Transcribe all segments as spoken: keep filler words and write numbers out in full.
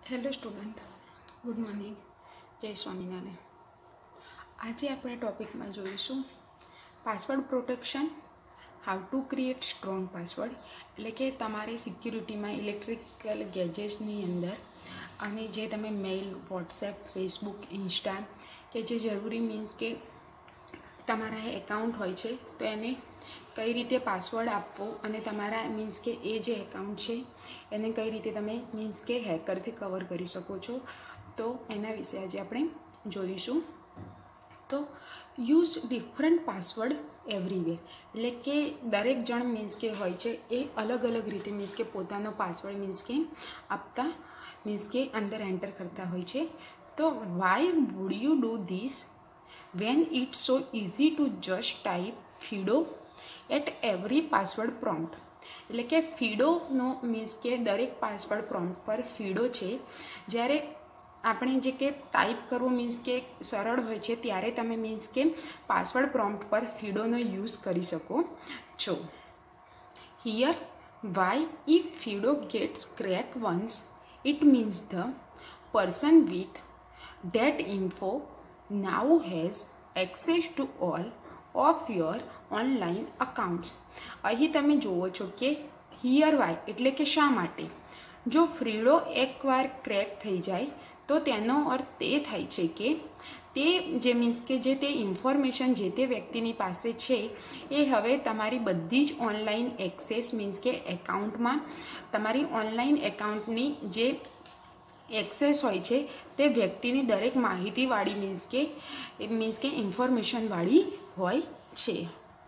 Hello student, good morning, જય સ્વામિનારાયણ. આજે આપણે ટોપિકમાં જોઈશું password protection, how to create strong password. એટલે કે તમારે સિક્યુરિટીમાં ઇલેક્ટ્રિકલ ગેજેટ્સની અંદર અને જે તમે મેઇલ, વોટ્સએપ, ફેસબુક, ઇન્સ્ટા કે જે જરૂરી મીન્સ કે તમારા એકાઉન્ટ હોય છે તો એને કઈ રીતે પાસવર્ડ આપવો અને તમારા મીન્સ કે એ જે એકાઉન્ટ છે એને કઈ રીતે તમે મીન્સ કે હેકરથી કવર કરી શકો છો, તો એના વિશે આજે આપણે જોઈશું. તો યુઝ ડિફરન્ટ પાસવર્ડ એવરીવેર. એટલે કે દરેક જણ મીન્સ કે હોય છે એ અલગ અલગ રીતે મીન્સ કે પોતાનો પાસવર્ડ મીન્સ કે આપતા મીન્સ કે અંદર એન્ટર કરતા હોય છે. તો why would you do this when it's so easy to just type fido at every password prompt. એટલે કે ફીડોનો મીન્સ કે દરેક પાસવર્ડ પ્રોમ્પ્ટ પર ફીડો છે. જ્યારે આપણે જે કે ટાઈપ કરવું મીન્સ કે સરળ હોય છે ત્યારે તમે મીન્સ કે પાસવર્ડ પ્રોમ્પ્ટ પર ફીડોનો યુઝ કરી શકો છો. Here why if Fido gets crack once it means the person with that info now has access to all of your online accounts. અહીં તમે જુઓ છો કે હિયર વાય એટલે કે શા માટે. જો ફ્રીડો એકવાર ક્રેક થઈ જાય તો તેનો અર્થ એ થાય છે કે તે જે મીન્સ કે જે તે ઇન્ફોર્મેશન જે તે વ્યક્તિની પાસે છે એ હવે તમારી બધી જ ઓનલાઈન એક્સેસ મીન્સ કે એકાઉન્ટમાં તમારી ઓનલાઈન એકાઉન્ટની જે એક્સેસ હોય છે તે વ્યક્તિની દરેક માહિતીવાળી મીન્સ કે મીન્સ કે ઇન્ફોર્મેશનવાળી હોય છે.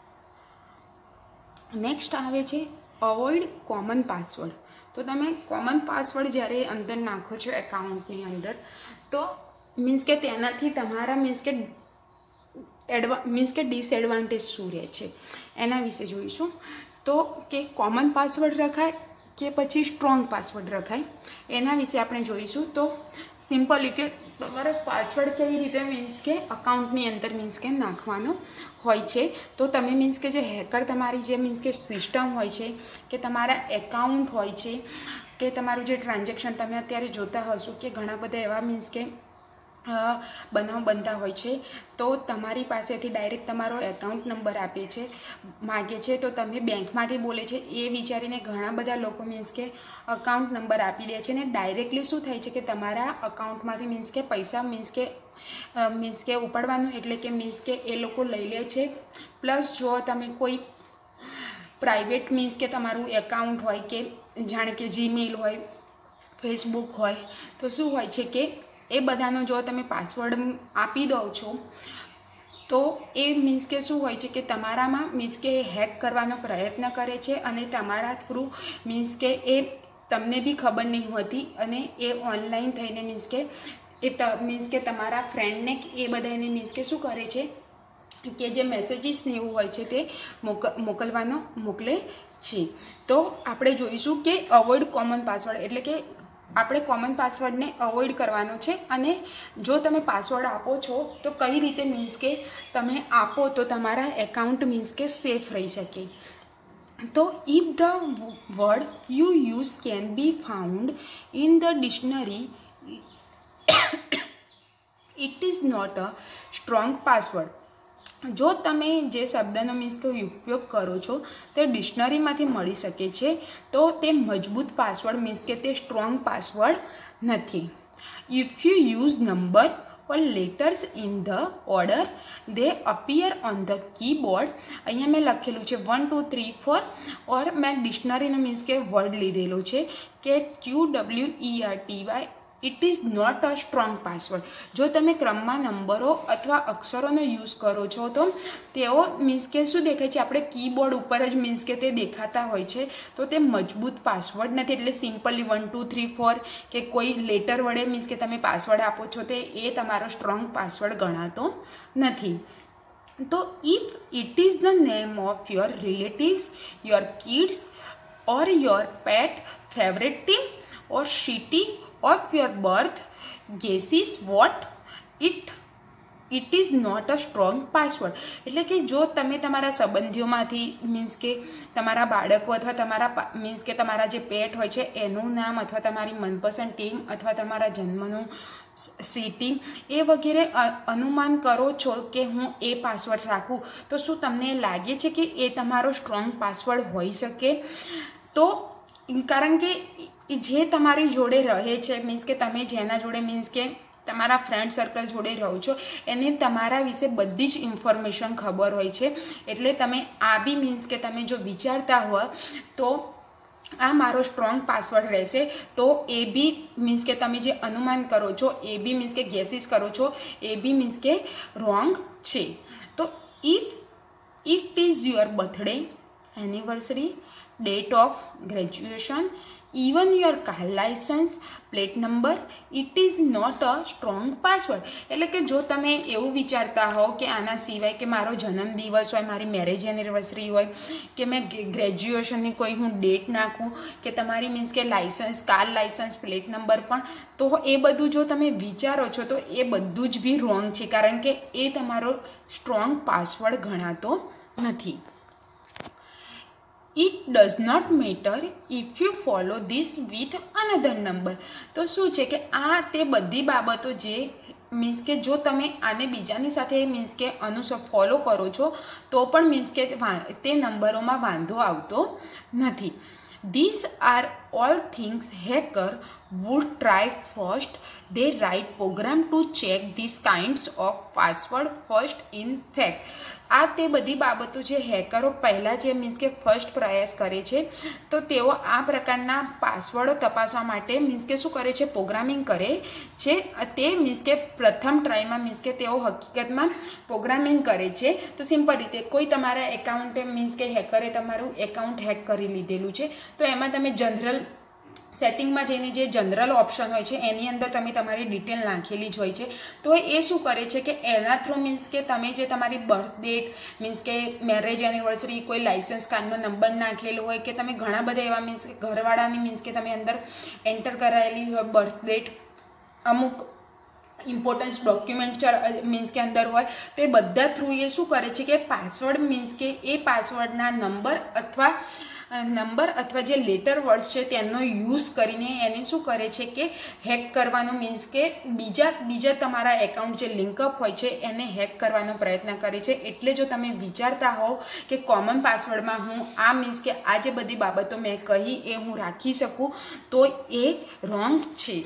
નેક્સ્ટ આવે છે અવોઇડ કોમન પાસવર્ડ. તો તમે કોમન પાસવર્ડ જ્યારે અંદર નાખો છો એકાઉન્ટની અંદર તો મીન્સ કે તેનાથી તમારા મીન્સ કે એડવા મીન્સ કે ડિસએડવાન્ટેજ શું રહે છે એના વિશે જોઈશું. તો કે કોમન પાસવર્ડ રખાય કે પછી સ્ટ્રોંગ પાસવર્ડ રખાય એના વિશે આપણે જોઈશું. તો સિમ્પલી કે તમારે પાસવર્ડ કેવી રીતે મીન્સ કે અકાઉન્ટની અંદર મીન્સ કે નાખવાનો હોય છે. તો તમે મીન્સ કે જે હેકર તમારી જે મીન્સ કે સિસ્ટમ હોય છે કે તમારા એકાઉન્ટ હોય છે કે તમારું જે ટ્રાન્ઝેક્શન તમે અત્યારે જોતા હશો કે ઘણા બધા એવા મીન્સ કે બનાવ બનતા હોય છે. તો તમારી પાસેથી ડાયરેક્ટ તમારો એકાઉન્ટ નંબર આપે છે માગે છે તો તમે બેંકમાંથી બોલે છે એ વિચારીને ઘણા બધા લોકો મીન્સ કે અકાઉન્ટ નંબર આપી દે છે ને ડાયરેક્ટલી શું થાય છે કે તમારા અકાઉન્ટમાંથી મીન્સ કે પૈસા મીન્સ કે મીન્સ કે ઉપાડવાનું એટલે કે મીન્સ કે એ લોકો લઈ લે છે. પ્લસ જો તમે કોઈ પ્રાઇવેટ મીન્સ કે તમારું એકાઉન્ટ હોય કે જાણે કે જીમેલ હોય, ફેસબુક હોય તો શું હોય છે કે એ બધાનો જો તમે પાસવર્ડ આપી દો છો તો એ મીન્સ કે શું હોય છે કે તમારામાં મીન્સ કે હેક કરવાનો પ્રયત્ન કરે છે અને તમારા થ્રુ મીન્સ કે એ તમને બી ખબર નહીં હોતી અને એ ઓનલાઈન થઈને મીન્સ કે એ ત મીન્સ કે તમારા ફ્રેન્ડને એ બધાને મીન્સ કે શું કરે છે કે જે મેસેજીસ ને એવું હોય છે તે મોક મોકલવાનો મોકલે છે. તો આપણે જોઈશું કે અવોઇડ કોમન પાસવર્ડ એટલે કે આપણે કોમન પાસવર્ડને અવોઇડ કરવાનો છે અને જો તમે પાસવર્ડ આપો છો તો કઈ રીતે મીન્સ કે તમે આપો તો તમારા એકાઉન્ટ મીન્સ કે સેફ રહી શકે. તો if the word you use can be found in the dictionary it is not a strong password. જો તમે જે શબ્દનો મીન્સ કે ઉપયોગ કરો છો તે ડિક્શનરીમાંથી મળી શકે છે તો તે મજબૂત પાસવર્ડ મીન્સ કે તે સ્ટ્રોંગ પાસવર્ડ નથી. If you use number or letters in the order they appear on the keyboard. અહીંયા મેં લખેલું છે one two three four or મેં ડિક્શનરીનો મીન્સ કે વર્ડ લીધેલો છે કે Q W E R T Y it is not a strong password. જો તમે ક્રમમાં નંબરો અથવા અક્ષરોનો યુઝ કરો છો તો તેઓ મીન્સ કે શું દેખાય છે આપણે કીબોર્ડ ઉપર જ મીન્સ કે તે દેખાતા હોય છે તો તે મજબૂત પાસવર્ડ નથી. એટલે simply one two three four કે કોઈ લેટર વડે મીન્સ કે તમે પાસવર્ડ આપો છો તે એ તમારો સ્ટ્રોંગ પાસવર્ડ ગણાતો નથી. તો if it is the name of your relatives, your kids or your pet, favourite team or city of your birth, guesses what it it is not a strong password. એટલે કે જો તમે તમારા સંબંધીઓમાંથી means કે તમારા બાળકો અથવા તમારા મીન્સ કે તમારા જે પેટ હોય છે એનું નામ અથવા તમારી મનપસંદ ટીમ અથવા તમારા જન્મનું સિટી એ વગેરે અનુમાન કરો છો કે હું એ પાસવર્ડ રાખું, તો શું તમને લાગે છે કે એ તમારો સ્ટ્રોંગ પાસવર્ડ હોઈ શકે? તો કારણ કે જે તમારી જોડે રહે છે મીન્સ કે તમે જેના જોડે મીન્સ કે તમારા ફ્રેન્ડ સર્કલ જોડે રહો છો એને તમારા વિશે બધી જ ઇન્ફોર્મેશન ખબર હોય છે. એટલે તમે આ બી મીન્સ કે તમે જો વિચારતા હો તો આ મારો સ્ટ્રોંગ પાસવર્ડ રહેશે, તો એ બી મીન્સ કે તમે જે અનુમાન કરો છો એ બી મીન્સ કે ગેસીસ કરો છો એ બી મીન્સ કે રોંગ છે. તો if it is your birthday, anniversary, date of graduation, even your car license plate number, it is not a strong password. એટલે કે જો તમે એવું વિચારતા હો કે આના સિવાય કે મારો જન્મદિવસ હોય, મારી મેરેજ એનિવર્સરી હોય કે મેં ગ્રેજ્યુએશનની કોઈ હું ડેટ નાખું કે તમારી મીન્સ કે licence car licence plate number પણ, તો એ બધું જો તમે વિચારો છો તો એ બધું જ બી રોંગ છે, કારણ કે એ તમારો સ્ટ્રોંગ પાસવર્ડ ગણાતો નથી. It does not matter if you follow this with another number. તો શું છે કે આ તે બધી બાબતો જે મીન્સ કે જો તમે આને બીજાની સાથે મીન્સ કે અનુસર ફોલો કરો છો તો પણ મીન્સ કે તે નંબરોમાં વાંધો આવતો નથી. This are all things hacker would try first. They write program to check these kinds of password first. In fact, આ તે બધી બાબતો જે હેકરો પહેલાં જે મીન્સ કે ફર્સ્ટ પ્રયાસ કરે છે, તો તેઓ આ પ્રકારના પાસવર્ડો તપાસવા માટે મીન્સ કે શું કરે છે, પ્રોગ્રામિંગ કરે છે. તે મીન્સ કે પ્રથમ ટ્રાયમાં મીન્સ કે તેઓ હકીકતમાં પ્રોગ્રામિંગ કરે છે. તો સિમ્પલ રીતે કોઈ તમારા એકાઉન્ટે મીન્સ કે હેકરે તમારું એકાઉન્ટ હેક કરી લીધેલું છે, તો એમાં તમે જનરલ સેટિંગમાં જઈને જે જનરલ ઓપ્શન હોય છે એની અંદર તમે તમારી ડિટેલ નાખેલી જ હોય છે. તો એ શું કરે છે કે એના થ્રુ મીન્સ કે તમે જે તમારી બર્થ ડેટ મીન્સ કે મેરેજ એનિવર્સરી, કોઈ લાઇસન્સ કાર્ડનો નંબર નાખેલો હોય કે તમે ઘણા બધા એવા મીન્સ કે ઘરવાળાની મીન્સ કે તમે અંદર એન્ટર કરાયેલી હોય બર્થ ડેટ, અમુક ઇમ્પોર્ટન્સ ડોક્યુમેન્ટ મીન્સ કે અંદર હોય, તો એ બધા થ્રુ એ શું કરે છે કે પાસવર્ડ મીન્સ કે એ પાસવર્ડના નંબર અથવા નંબર અથવા જે લેટર વર્ડ્સ છે તેનો યુઝ કરીને એને શું કરે છે કે હેક કરવાનો મીન્સ કે બીજા બીજા તમારા એકાઉન્ટ જે લિંકઅપ હોય છે એને હેક કરવાનો પ્રયત્ન કરે છે. એટલે જો તમે વિચારતા હોવ કે કોમન પાસવર્ડમાં હું આ મીન્સ કે આ જે બધી બાબતો મેં કહી એ હું રાખી શકું, તો એ રોંગ છે.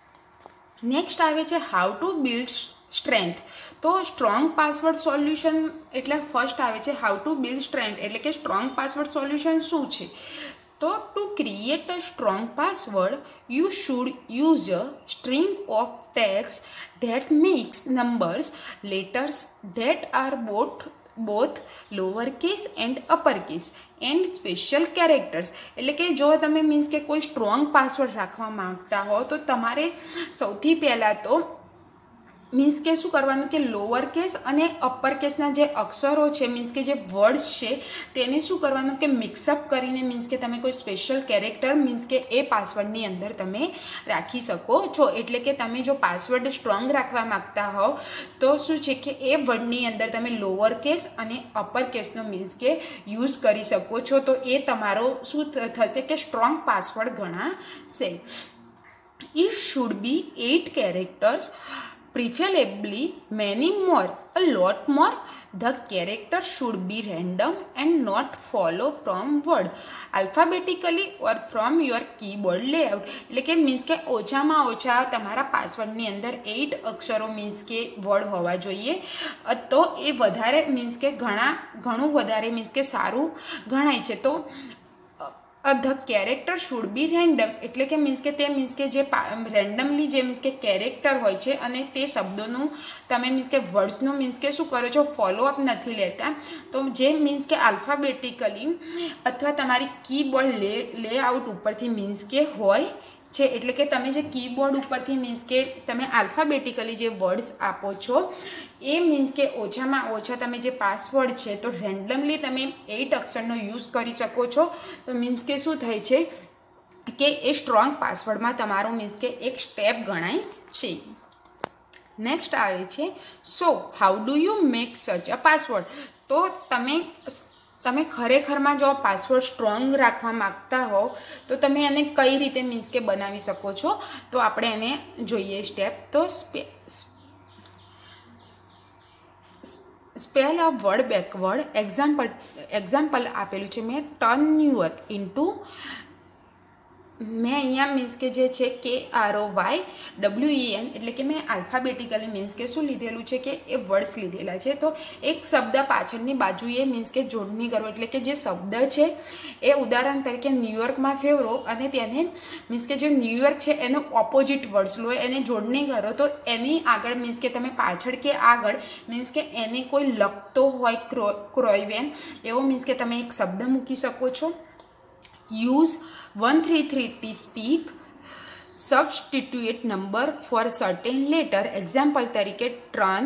નેક્સ્ટ આવે છે હાઉ ટુ બિલ્ડ સ્ટ્રેન્થ. તો સ્ટ્રોંગ પાસવર્ડ સોલ્યુશન એટલે ફર્સ્ટ આવે છે હાઉ ટુ બિલ્ડ સ્ટ્રેન્થ, એટલે કે સ્ટ્રોંગ પાસવર્ડ સોલ્યુશન શું છે? તો to create a strong password you should use a string of text that mix numbers letters that are both both lower case and upper case and special characters. એટલે કે જો તમે means કે કોઈ strong password રાખવા માંગતા હો તો તમારે સૌથી પહેલાં તો મીન્સ કે શું કરવાનું કે લોઅર કેસ અને અપર કેસના જે અક્ષરો છે મીન્સ કે જે વર્ડ્સ છે તેને શું કરવાનું કે મિક્સઅપ કરીને મીન્સ કે તમે કોઈ સ્પેશિયલ કેરેક્ટર મીન્સ કે એ પાસવર્ડની અંદર તમે રાખી શકો છો. એટલે કે તમે જો પાસવર્ડ સ્ટ્રોંગ રાખવા માગતા હોવ તો શું છે કે એ વર્ડની અંદર તમે લોઅર કેસ અને અપર કેસનો મીન્સ કે યુઝ કરી શકો છો. તો એ તમારો શું થશે કે સ્ટ્રોંગ પાસવર્ડ ગણાશે. It should be eight characters, preferably many more, a lot more. The character should be random and not follow from word alphabetically or from your keyboard layout. એટલે કે મીન્સ કે ઓછામાં ઓછા તમારા પાસવર્ડની અંદર એટ અક્ષરો મીન્સ કે વર્ડ હોવા જોઈએ, તો એ વધારે મીન્સ કે ઘણા ઘણું વધારે મીન્સ કે સારું ગણાય છે. તો the character should be random, એટલે કે મીન્સ કે તે મીન્સ કે જે રેન્ડમલી જે મીન્સ કે કેરેક્ટર હોય છે અને તે શબ્દોનું તમે મીન્સ કે વર્ડ્સનું મીન્સ કે શું કરો છો ફોલોઅપ નથી લેતા, તો જે મીન્સ કે આલ્ફાબેટિકલી અથવા તમારી કીબોર્ડ લે લેઆઉટ ઉપરથી મીન્સ કે હોય છે. એટલે કે તમે જે કીબોર્ડ ઉપરથી મીન્સ કે તમે આલ્ફાબેટિકલી જે વર્ડ્સ આપો છો એ મીન્સ કે ઓછામાં ઓછા તમે જે પાસવર્ડ છે તો રેન્ડમલી તમે એટ અક્ષરનો યુઝ કરી શકો છો. તો મીન્સ કે શું થાય છે કે એ સ્ટ્રોંગ પાસવર્ડમાં તમારો મીન્સ કે એક સ્ટેપ ગણાય છે. નેક્સ્ટ આવે છે so how do you make such a password. તો તમે તમે ખરેખરમાં જો પાસવર્ડ સ્ટ્રોંગ રાખવા માગતા હો તો તમે એને કઈ રીતે મીન્સ કે બનાવી શકો છો. તો આપણે એને જોઈએ સ્ટેપ. તો spe spell a word backward. Example example આપેલું છે મેં, ટર્ન ન્યુઅર ઇન્ટુ, મેં અહીંયા મીન્સ કે જે છે K R O Y W E N એટલે કે મેં આલ્ફાબેટિકલી મીન્સ કે શું લીધેલું છે કે એ વર્ડ્સ લીધેલા છે. તો એક શબ્દ પાછળની બાજુએ મીન્સ કે જોડણી કરો એટલે કે જે શબ્દ છે એ ઉદાહરણ તરીકે ન્યુયોર્કમાં ફેરવો અને તેને મીન્સ કે જે ન્યુયોર્ક છે એનો ઓપોઝિટ વર્ડ્સ લો, એને જોડણી કરો. તો એની આગળ મીન્સ કે તમે પાછળ કે આગળ મીન્સ કે એને કોઈ લખતો હોય ક્રો ક્રોયવેન એવો મીન્સ કે તમે એક શબ્દ મૂકી શકો છો. Use one three three T speak substitute number for certain letter. Example તરીકે ટ્રન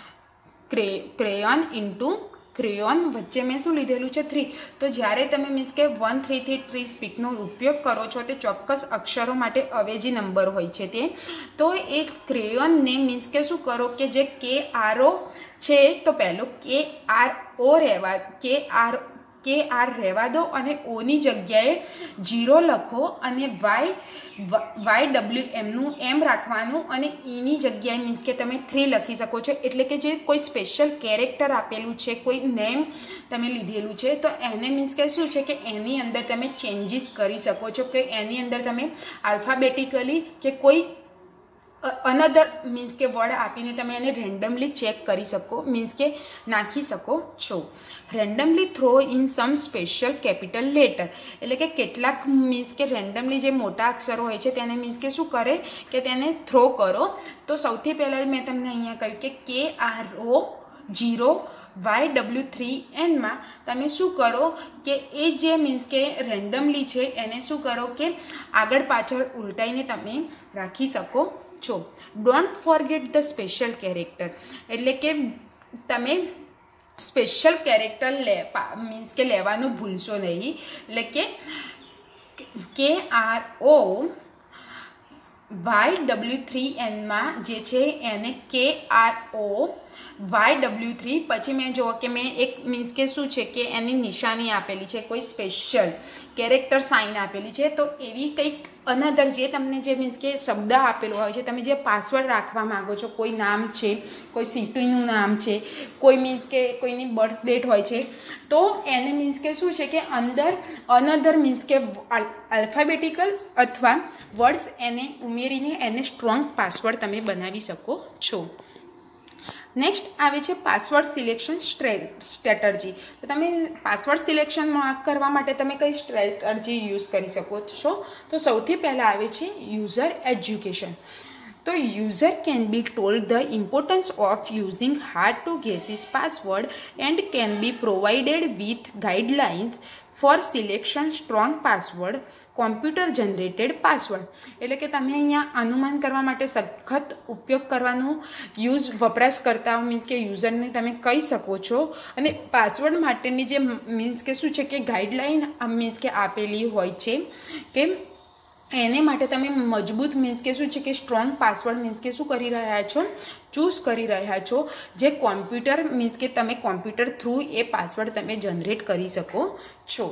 ક્રેયોન ઇન્ટુ ક્રેયોન, વચ્ચે મેં શું લીધેલું છે થ્રી. તો જ્યારે તમે મીન્સ કે વન થ્રી થ્રી થ્રી સ્પીકનો ઉપયોગ કરો છો તે ચોક્કસ અક્ષરો માટે અવેજી નંબર હોય છે તે. તો એ ક્રેયોનને મીન્સ કે શું કરો કે જે કે આર ઓ છે તો પહેલો કે આર ઓ રહેવા કે આર કે આર રહેવા દો અને ઓની જગ્યાએ જીરો લખો અને વાય વાય ડબલ્યુ એમનું એમ રાખવાનું અને ઈની જગ્યાએ મીન્સ કે તમે થ્રી લખી શકો છો. એટલે કે જે કોઈ સ્પેશિયલ કેરેક્ટર આપેલું છે, કોઈ નેમ તમે લીધેલું છે તો એને મીન્સ કે શું છે કે એની અંદર તમે ચેન્જીસ કરી શકો છો, કે એની અંદર તમે આલ્ફાબેટિકલી કે કોઈ અનધર મીન્સ કે વર્ડ આપીને તમે એને રેન્ડમલી ચેક કરી શકો મીન્સ કે નાખી શકો છો. Randomly throw in some special capital letter એટલે કે કેટલાક મીન્સ કે રેન્ડમલી જે મોટા અક્ષરો હોય છે તેને મીન્સ કે શું કરે કે તેને થ્રો કરો. તો સૌથી પહેલાં મેં તમને અહીંયા કહ્યું કે K R O zero Y W three એનમાં તમે શું કરો કે એ જે મીન્સ કે રેન્ડમલી છે એને શું કરો કે આગળ પાછળ ઉલટાઈને તમે રાખી શકો છો. Don't forget the special character એટલે કે તમે સ્પેશિયલ કેરેક્ટર લે મીન્સ કે લેવાનું ભૂલશો નહીં. એટલે કે K R O Y W three એનમાં જે છે એને K R O Y W three પછી મેં જુઓ કે મેં એક મીન્સ કે શું છે કે એની નિશાની આપેલી છે, કોઈ સ્પેશિયલ કેરેક્ટર સાઇન આપેલી છે. તો એવી કંઈક અનધર જે તમને જે મીન્સ કે શબ્દ આપેલો હોય છે, તમે જે પાસવર્ડ રાખવા માગો છો, કોઈ નામ છે, કોઈ સિટીનું નામ છે, કોઈ મીન્સ કે કોઈની બર્થ ડેટ હોય છે, તો એને મીન્સ કે શું છે કે અંદર અનધર મીન્સ કે આલ્ફાબેટિકલ્સ અથવા વર્ડ્સ એને ઉમેરીને એને સ્ટ્રોંગ પાસવર્ડ તમે બનાવી શકો છો. નેક્સ્ટ આવે છે પાસવર્ડ સિલેક્શન સ્ટ્રેટર્જી. તો તમે પાસવર્ડ સિલેક્શન કરવા માટે તમે કઈ સ્ટ્રેટર્જી યુઝ કરી શકો છો? તો સૌથી પહેલાં આવે છે યુઝર એજ્યુકેશન. તો user can be told the importance of using hard to guesses password and can be provided with guidelines for selection strong password computer generated password. એટલે કે તમે અહીંયા અનુમાન કરવા માટે સખત ઉપયોગ કરવાનું યુઝ વપરાશકર્તાઓ મીન્સ કે યુઝરને તમે કહી શકો છો. અને પાસવર્ડ માટેની જે મીન્સ કે શું છે કે ગાઈડલાઇન મીન્સ કે આપેલી હોય છે કે એને માટે તમે મજબૂત મીન્સ કે શું છે કે સ્ટ્રોંગ પાસવર્ડ મીન્સ કે શું કરી રહ્યા છો ચૂઝ કરી રહ્યા છો, જે કોમ્પ્યુટર મીન્સ કે તમે કોમ્પ્યુટર થ્રુ એ પાસવર્ડ તમે જનરેટ કરી શકો છો.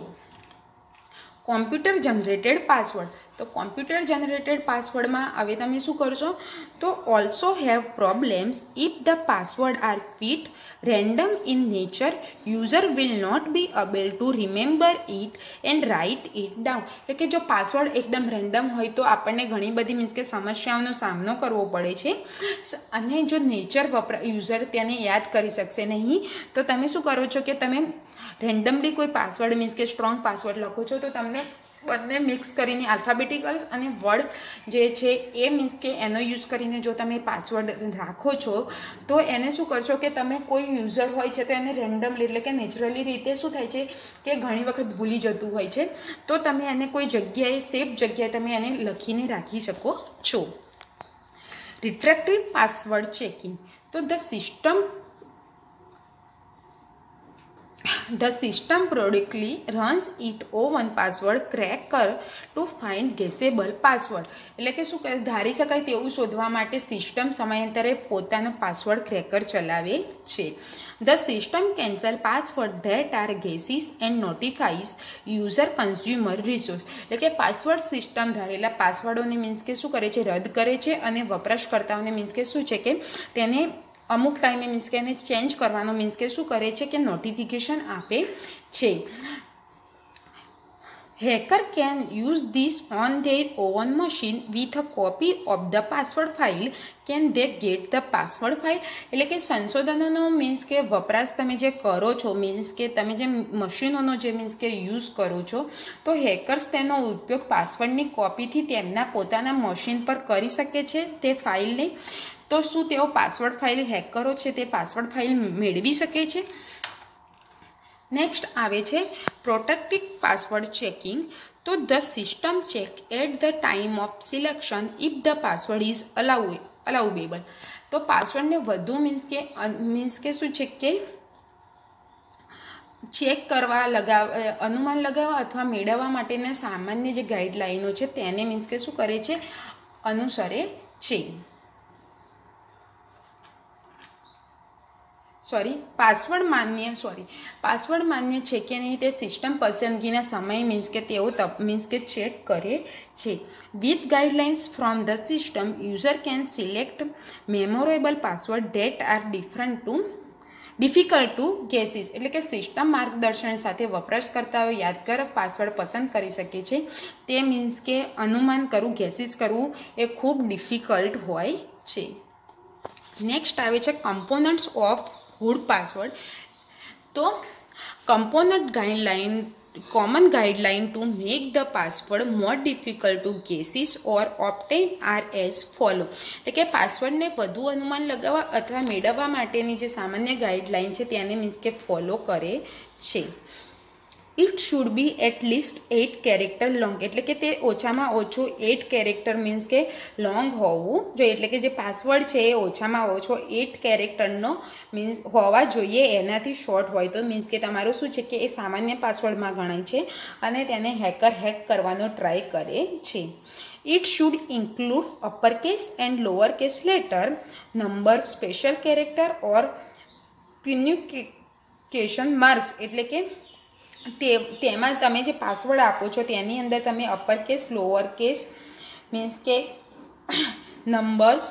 Computer generated password. તો કોમ્પ્યુટર જનરેટેડ પાસવર્ડમાં હવે તમે શું કરશો તો also have problems if the password are quite random in nature user will not be able to remember it and write it down. એટલે કે જો પાસવર્ડ એકદમ રેન્ડમ હોય તો આપણને ઘણી બધી મીન્સ કે સમસ્યાઓનો સામનો કરવો પડે છે અને જો નેચર વપરા યુઝર તેને યાદ કરી શકશે નહીં તો તમે શું કરો છો કે તમે રેન્ડમલી કોઈ પાસવર્ડ મીન્સ કે સ્ટ્રોંગ પાસવર્ડ લખો છો તો તમને બંને મિક્સ કરીને આલ્ફાબેટિકલ્સ અને વર્ડ જે છે એ મીન્સ કે એનો યુઝ કરીને જો તમે પાસવર્ડ રાખો છો તો એને શું કરશો કે તમે કોઈ યુઝર હોય છે તો એને રેન્ડમલી એટલે કે નેચરલી રીતે શું થાય છે કે ઘણી વખત ભૂલી જતું હોય છે, તો તમે એને કોઈ જગ્યાએ સેફ જગ્યાએ તમે એને લખીને રાખી શકો છો. Retracted password checking. તો the system the system proactively runs it own password cracker to find guessable password. એટલે કે શું કહે, ધારી શકાય તેવું શોધવા માટે સિસ્ટમ સમયાંતરે પોતાનો પાસવર્ડ ક્રેકર ચલાવે છે. The system cancel password that are guesses and notifies user consumer resource. એટલે કે પાસવર્ડ સિસ્ટમ ધારેલા પાસવર્ડોને મીન્સ કે શું કરે છે, રદ કરે છે અને વપરાશકર્તાઓને મીન્સ કે શું છે કે તેને અમુક ટાઈમે મીન્સ કે એને ચેન્જ કરવાનો મીન્સ કે શું કરે છે કે નોટિફિકેશન આપે છે. Hacker can use this on their on machine with a copy of the password file can they get the password file. એટલે કે સંશોધનોનો મીન્સ કે વપરાશ તમે જે કરો છો, મીન્સ કે તમે જે મશીનોનો જે મીન્સ કે યુઝ કરો છો, તો હેકર્સ તેનો ઉપયોગ પાસવર્ડની કોપીથી તેમના પોતાના મશીન પર કરી શકે છે તે ફાઇલને. તો શું તેઓ પાસવર્ડ ફાઇલ હેકરો છે તે પાસવર્ડ ફાઇલ મેળવી શકે છે? નેક્સ્ટ આવે છે પ્રોટેક્ટેડ પાસવર્ડ ચેકિંગ. તો the system check at the time of selection if the password is allow allowable. તો પાસવર્ડને વધુ મીન્સ કે મીન્સ કે શું છે કે ચેક કરવા, લગાવવા, અનુમાન લગાવવા અથવા મેળવવા માટેના સામાન્ય જે ગાઈડલાઈનો છે તેને મીન્સ કે શું કરે છે, અનુસરે છે. સોરી પાસવર્ડ માન્ય સોરી પાસવર્ડ માન્ય છે કે નહીં તે સિસ્ટમ પસંદગીના સમય મીન્સ કે તેઓ તપ મીન્સ કે ચેક કરે છે. With guidelines from the system user can select memorable password that are different to difficult to guesses. એટલે કે સિસ્ટમ માર્ગદર્શન સાથે વપરાશકર્તાઓ યાદગાર પાસવર્ડ પસંદ કરી શકે છે. તે મીન્સ કે અનુમાન કરવું, ગેસીસ કરવું એ ખૂબ ડિફિકલ્ટ હોય છે. નેક્સ્ટ આવે છે કમ્પોનન્ટ્સ ઓફ ગુડ પાસવર્ડ. તો component guideline common guideline to make the password more difficult to guesses or often are as follow. એટલે કે પાસવર્ડને વધુ અનુમાન લગાવવા અથવા મેળવવા માટેની જે સામાન્ય ગાઈડલાઇન છે તેને મીન્સ કે ફોલો કરે છે. It should be at least eight character long. એટલે કે તે ઓછામાં ઓછું એટ કેરેક્ટર મીન્સ કે લોંગ હોવું જોઈએ. એટલે કે જે પાસવર્ડ છે એ ઓછામાં ઓછો એટ કેરેક્ટરનો મીન્સ હોવા જોઈએ. એનાથી શોર્ટ હોય તો મીન્સ કે તમારું શું છે કે એ સામાન્ય પાસવર્ડમાં ગણાય છે અને તેને હેકર હેક કરવાનો ટ્રાય કરે છે. It should include upper case and lower case letter, number, special character or punctuation marks. એટલે કે તે તેમાં તમે જે પાસવર્ડ આપો છો તેની અંદર તમે upper case, lower case means કે નંબર્સ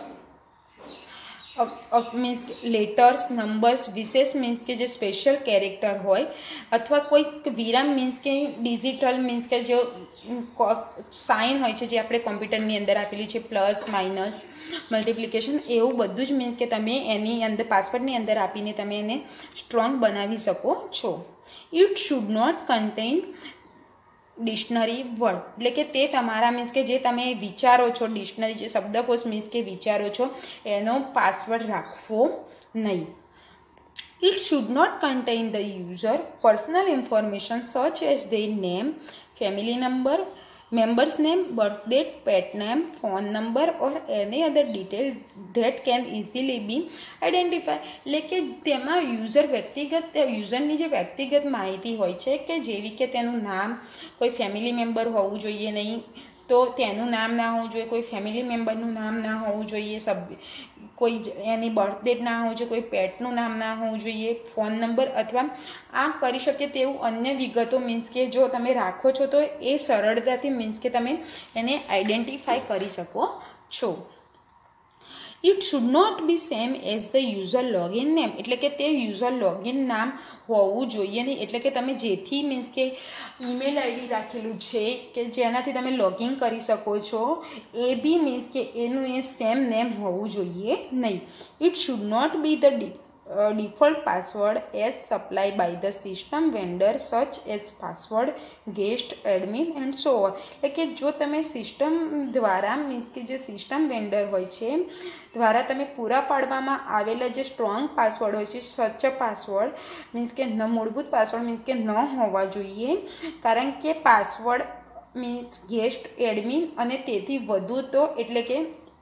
મીન્સ લેટર્સ, નંબર્સ, વિશેષ મીન્સ કે જે સ્પેશિયલ કેરેક્ટર હોય અથવા કોઈક વિરામ મીન્સ કે ડિજિટલ મીન્સ કે જે સાઇન હોય છે જે આપણે કોમ્પ્યુટરની અંદર આપેલી છે, પ્લસ, માઇનસ, મલ્ટિપ્લિકેશન, એવું બધું જ મીન્સ કે તમે એની અંદર પાસવર્ડની અંદર આપીને તમે એને સ્ટ્રોંગ બનાવી શકો છો. It should not contain dictionary word. એટલે કે તે તમારા મીન્સ કે જે તમે વિચારો છો, ડિક્શનરી જે શબ્દકોશ મીન્સ કે વિચારો છો એનો પાસવર્ડ રાખવો નહીં. It should not contain the user personal information such as their name, family number, member's name, birth date, pet name, phone number or any other detail that can easily be identified. એટલે કે તેમાં user વ્યક્તિગત યુઝરની જે વ્યક્તિગત માહિતી હોય છે કે જેવી કે તેનું નામ, કોઈ ફેમિલી મેમ્બર હોવું જોઈએ નહીં, તો તેનું નામ ના હોવું જોઈએ, કોઈ ફેમિલી મેમ્બરનું નામ ના હોવું જોઈએ, સભ્ય કોઈ એની બર્થ ડેટ ના હોવું જોઈએ, કોઈ પેટનું નામ ના હોવું જોઈએ, ફોન નંબર અથવા આ કરી શકે તેવું અન્ય વિગતો મીન્સ કે જો તમે રાખો છો તો એ સરળતાથી મીન્સ કે તમે એને આઈડેન્ટિફાઈ કરી શકો છો. It should not be same as the user login name. એટલે કે તે યુઝર લોગિન નામ હોવું જોઈએ નહીં. એટલે કે તમે જેથી મીન્સ કે ઈમેલ આઈડી રાખેલું છે કે જેનાથી તમે લોગિન કરી શકો છો એ બી મીન્સ કે એનું એ સેમ નેમ હોવું જોઈએ નહીં. It should not be the default password as supplied by the system vendor such as password, guest, admin and so on. એટલે કે જો તમે સિસ્ટમ દ્વારા મીન્સ કે જે સિસ્ટમ વેન્ડર હોય છે દ્વારા તમે પૂરા પાડવામાં આવેલા જે સ્ટ્રોંગ પાસવર્ડ હોય છે, સચ પાસવર્ડ મીન્સ કે ન મૂળભૂત પાસવર્ડ મીન્સ કે ન હોવા જોઈએ. કારણ કે પાસવર્ડ મીન્સ ગેસ્ટ, એડમિન અને તેથી વધુ તો એટલે કે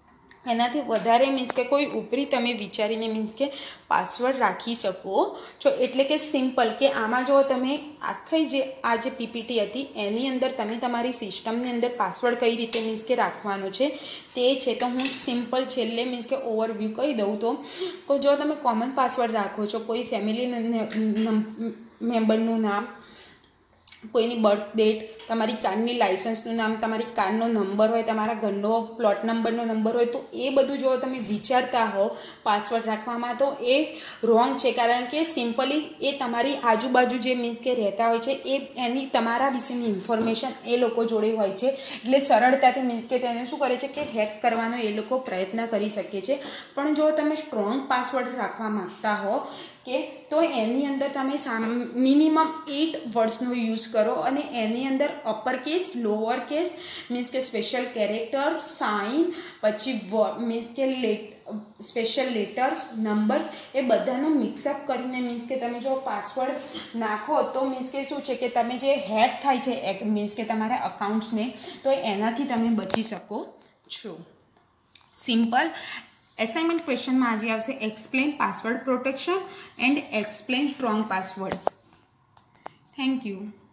એનાથી વધારે મીન્સ કે કોઈ ઉપરી તમે વિચારીને મીન્સ કે પાસવર્ડ રાખી શકો છો. એટલે કે સિમ્પલ કે આમાં જો તમે આખી જે આ જે પીપીટી હતી એની અંદર તમે તમારી સિસ્ટમની અંદર પાસવર્ડ કઈ રીતે મીન્સ કે રાખવાનો છે તે છે. તો હું સિમ્પલ છેલ્લે મીન્સ કે ઓવરવ્યૂ કહી દઉં તો જો તમે કોમન પાસવર્ડ રાખો છો, કોઈ ફેમિલી મેમ્બરનું નામ, કોઈની બર્થ ડેટ, તમારી કાર્ડની લાઇસન્સનું નામ, તમારી કાર્ડનો નંબર હોય, તમારા ઘરનો પ્લોટ નંબરનો નંબર હોય, તો એ બધું જો તમે વિચારતા હો પાસવર્ડ રાખવામાં તો એ રોંગ છે. કારણ કે સિમ્પલી એ તમારી આજુબાજુ જે મીન્સ કે રહેતા હોય છે એ એની તમારા વિશેની ઇન્ફોર્મેશન એ લોકો જોડે હોય છે. એટલે સરળતાથી મીન્સ કે તેને શું કરે છે કે હેક કરવાનો એ લોકો પ્રયત્ન કરી શકે છે. પણ જો તમે સ્ટ્રોંગ પાસવર્ડ રાખવા માગતા હો કે તો એની અંદર તમે મિનિમમ એટ વર્ડ્સનો યુઝ કરો અને એની અંદર upper case, lower case means કે સ્પેશિયલ કેરેક્ટર્સ, સાઇન, પછી મીન્સ કે લેટ સ્પેશિયલ લેટર્સ, નંબર્સ એ બધાનો મિક્સઅપ કરીને મીન્સ કે તમે જો પાસવર્ડ નાખો તો મીન્સ કે શું છે કે તમે જે હેક થાય છે એક મીન્સ કે તમારા અકાઉન્ટ્સને તો એનાથી તમે બચી શકો છો. સિમ્પલ એસાઇનમેન્ટ ક્વેશ્ચનમાં આજે આવશે explain password protection and explain strong password. Thank you.